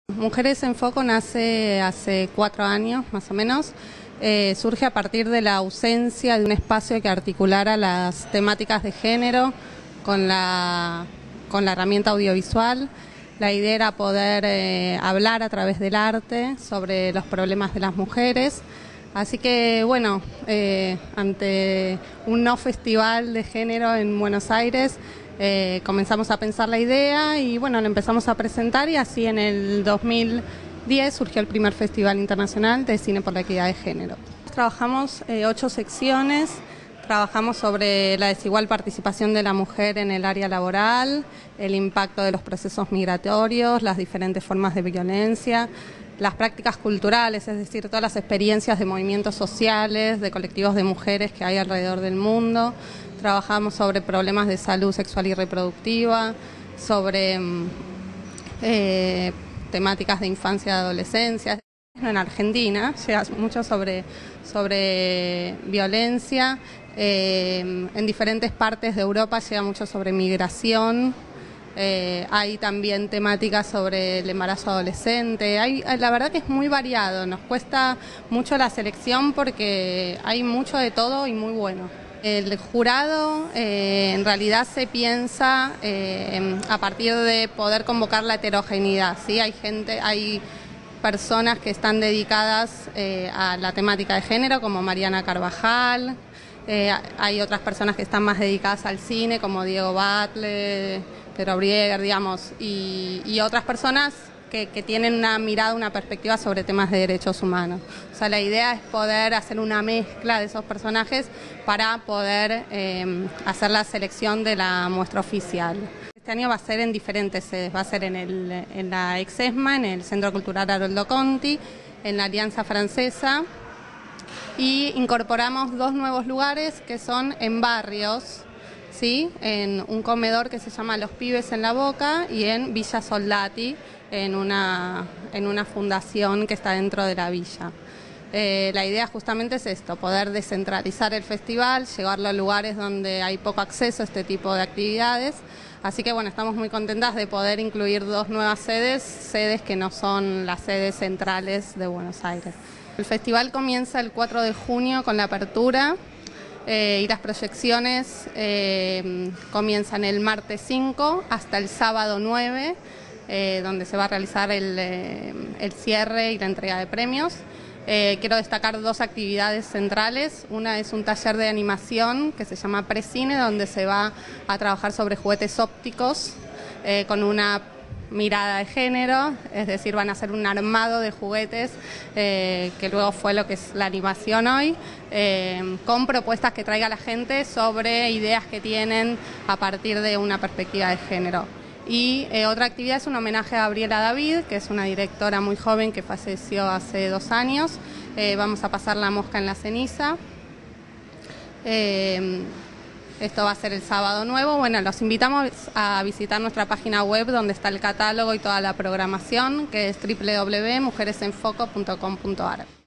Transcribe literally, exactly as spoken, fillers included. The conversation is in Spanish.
Mujeres en Foco nace hace cuatro años, más o menos. Eh, surge a partir de la ausencia de un espacio que articulara las temáticas de género con la, con la herramienta audiovisual. La idea era poder eh, hablar a través del arte sobre los problemas de las mujeres. Así que, bueno, eh, ante un no festival de género en Buenos Aires, eh, comenzamos a pensar la idea y, bueno, la empezamos a presentar, y así en el dos mil diez surgió el primer Festival Internacional de Cine por la Equidad de Género. Trabajamos eh, ocho secciones. Trabajamos sobre la desigual participación de la mujer en el área laboral, el impacto de los procesos migratorios, las diferentes formas de violencia, las prácticas culturales, es decir, todas las experiencias de movimientos sociales, de colectivos de mujeres que hay alrededor del mundo. Trabajamos sobre problemas de salud sexual y reproductiva, sobre eh, temáticas de infancia y adolescencia. En Argentina llega mucho sobre, sobre violencia, eh, en diferentes partes de Europa llega mucho sobre migración, eh, hay también temáticas sobre el embarazo adolescente, hay, la verdad que es muy variado, nos cuesta mucho la selección porque hay mucho de todo y muy bueno. El jurado eh, en realidad se piensa eh, a partir de poder convocar la heterogeneidad, ¿sí? Hay gente, hay personas que están dedicadas eh, a la temática de género, como Mariana Carvajal, eh, hay otras personas que están más dedicadas al cine, como Diego Batle, Pedro Brieger, digamos, y, y otras personas que, que tienen una mirada, una perspectiva sobre temas de derechos humanos. O sea, la idea es poder hacer una mezcla de esos personajes para poder eh, hacer la selección de la muestra oficial. Este año va a ser en diferentes sedes, va a ser en, el, en la Exesma, en el Centro Cultural Haroldo Conti, en la Alianza Francesa, y incorporamos dos nuevos lugares que son en barrios, ¿sí? En un comedor que se llama Los Pibes en la Boca y en Villa Soldati, en una, en una fundación que está dentro de la villa. Eh, la idea justamente es esto, poder descentralizar el festival, llevarlo a lugares donde hay poco acceso a este tipo de actividades. Así que bueno, estamos muy contentas de poder incluir dos nuevas sedes, sedes que no son las sedes centrales de Buenos Aires. El festival comienza el cuatro de junio con la apertura eh, y las proyecciones eh, comienzan el martes cinco hasta el sábado nueve, eh, donde se va a realizar el, eh, el cierre y la entrega de premios. Eh, quiero destacar dos actividades centrales. Una es un taller de animación que se llama Precine, donde se va a trabajar sobre juguetes ópticos eh, con una mirada de género, es decir, van a hacer un armado de juguetes, eh, que luego fue lo que es la animación hoy, eh, con propuestas que traiga la gente sobre ideas que tienen a partir de una perspectiva de género. Y eh, otra actividad es un homenaje a Gabriela David, que es una directora muy joven que falleció hace dos años. Eh, vamos a pasar la mosca en la ceniza. Eh, esto va a ser el sábado nuevo. Bueno, los invitamos a visitar nuestra página web donde está el catálogo y toda la programación, que es doble u doble u doble u punto mujeres en foco punto com punto a r.